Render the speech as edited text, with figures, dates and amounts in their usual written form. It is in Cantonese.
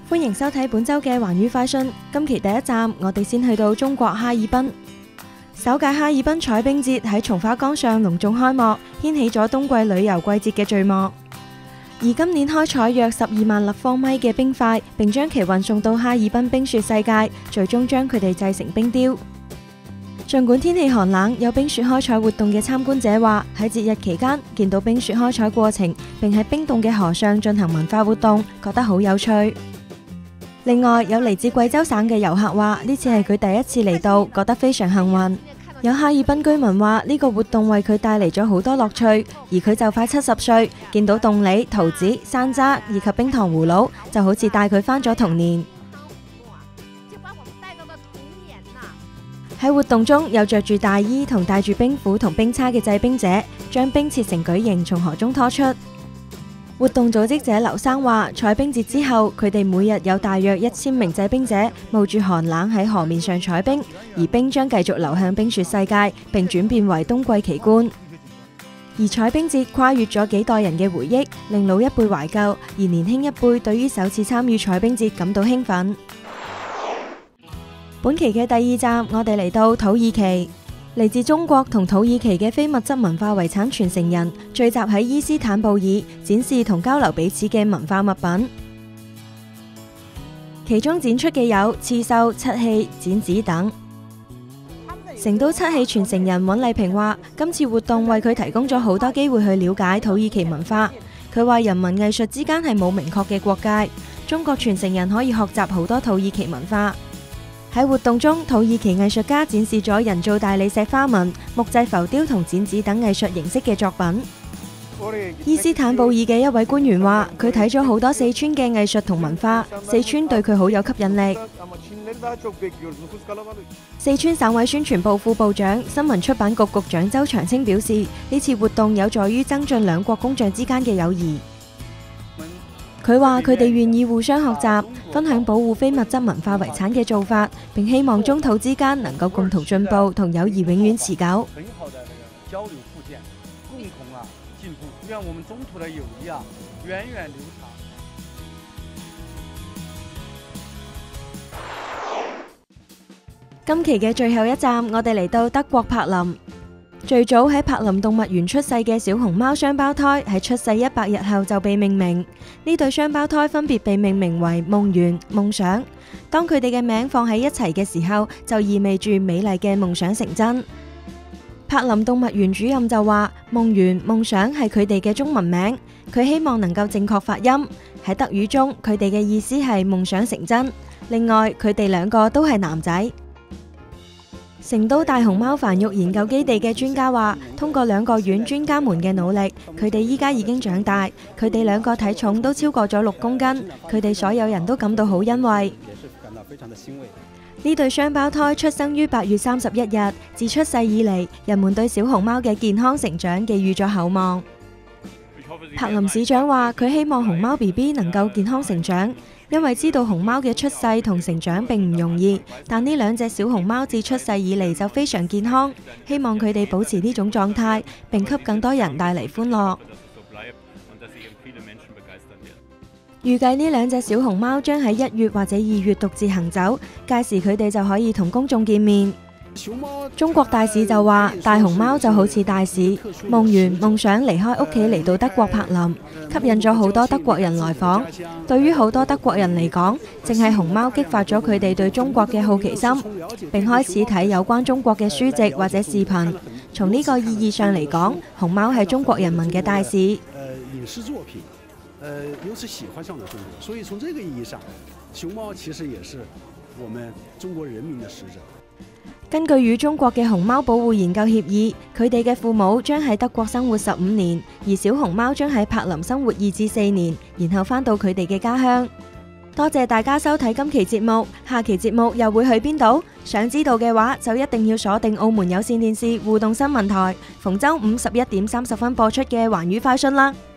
歡迎收睇本周嘅環宇快訊。今期第一站，我哋先去到中國哈爾濱。首屆哈爾濱採冰節喺松花江上隆重開幕，掀起咗冬季旅遊季節嘅序幕。而今年開採約12萬立方米嘅冰塊，並將其運送到哈爾濱冰雪世界，最終將佢哋製成冰雕。儘管天氣寒冷，有冰雪開採活動嘅參觀者話，喺節日期間見到冰雪開採過程，並喺冰凍嘅河上進行文化活動，覺得好有趣。另外，有嚟自貴州省嘅遊客話，呢次係佢第一次嚟到，覺得非常幸運。有哈爾濱居民話，呢個活動為佢帶嚟咗好多樂趣，而佢就快70歲，見到凍梨、桃子、山楂以及冰糖葫蘆，就好似帶佢返咗童年。喺活動中，有着住大衣同帶住冰斧同冰叉嘅製冰者，將冰切成矩形從河中拖出。活動組織者劉生話，採冰節之後，佢哋每日有大約1000名製冰者冒住寒冷喺河面上採冰，而冰將繼續流向冰雪世界，並轉變為冬季奇觀。而採冰節跨越咗幾代人嘅回憶，令老一輩懷舊，而年輕一輩對於首次參與採冰節感到興奮。本期嘅第二站，我哋嚟到土耳其。嚟自中國同土耳其嘅非物質文化遺產傳承人聚集喺伊斯坦布爾，展示同交流彼此嘅文化物品。其中展出嘅有刺繡、漆器、剪紙等。成都漆器傳承人尹麗萍話，今次活動為佢提供咗好多機會去了解土耳其文化。佢話人文藝術之間係冇明確嘅國界，中國傳承人可以學習好多土耳其文化。喺活動中，土耳其藝術家展示咗人造大理石花紋、木製浮雕同剪紙等藝術形式嘅作品。伊斯坦布爾嘅一位官員話，佢睇咗好多四川嘅藝術同文化，四川對佢好有吸引力。四川省委宣傳部副部長、新聞出版局局長周長青表示，呢次活動有助於增進兩國工匠之間嘅友誼。佢話佢哋願意互相學習，分享保護非物質文化遺產嘅做法，並希望中土之間能夠共同進步，同友誼永遠持久。今期嘅最後一站，我哋嚟到德國柏林。最早喺柏林動物園出世嘅小熊貓雙胞胎喺出世100日後就被命名，呢對雙胞胎分別被命名為夢圓、夢想。當佢哋嘅名放喺一齊嘅時候，就意味住美麗嘅夢想成真。柏林動物園主任就話，夢圓、夢想係佢哋嘅中文名，佢希望能夠正確發音。喺德語中，佢哋嘅意思係夢想成真。另外，佢哋兩個都係男仔。成都大熊貓繁育研究基地嘅專家話，通過2個院專家們嘅努力，佢哋依家已經長大，佢哋2個體重都超過咗6公斤，佢哋所有人都感到好欣慰。呢對雙胞胎出生於8月31日，自出世以嚟，人們對小熊貓嘅健康成長寄予咗厚望。柏林市長話，佢希望熊貓 BB 能夠健康成長。因為知道熊貓嘅出世同成長並唔容易，但呢2隻小熊貓自出世以嚟就非常健康，希望佢哋保持呢種狀態，並給更多人帶嚟歡樂。預計呢2隻小熊貓將喺1月或者2月獨自行走，屆時佢哋就可以同公眾見面。中國大使就話，大熊貓就好似大使，夢圓、夢想離開屋企嚟到德國柏林，吸引咗好多德國人來訪。對於好多德國人嚟講，正係熊貓激發咗佢哋對中國嘅好奇心，並開始睇有關中國嘅書籍或者視頻。從呢個意義上嚟講，熊貓係中國人民嘅大使。 影視作品，由此喜歡上了中國，所以從這個意義上，熊貓其實也是我們中國人民的使者。 根據與中國嘅熊貓保護研究協議，佢哋嘅父母將喺德國生活15年，而小熊貓將喺柏林生活2至4年，然後返到佢哋嘅家鄉。多謝大家收睇今期節目，下期節目又會去邊度？想知道嘅話，就一定要鎖定澳門有線電視互動新聞台，逢周5 11點30分播出嘅環宇快訊啦。